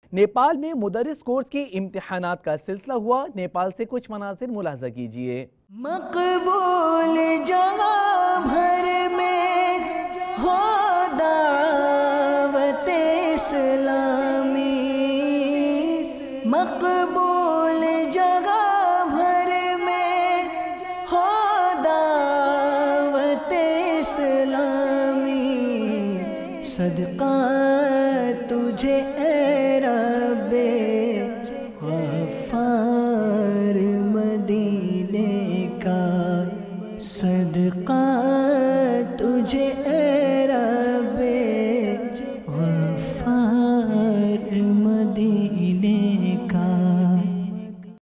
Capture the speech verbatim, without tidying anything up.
नेपाल में मुदरिस कोर्स की इम्तिहानात का सिलसिला हुआ। नेपाल से कुछ मनासिर मुलाहजा कीजिए। मकबूल जगह भर में हो दावत इस्लामी, मकबूल जगह भर में हो दावत इस्लामी। सदका तुझे ए रब्बे गफ्फार मदीने का, सदका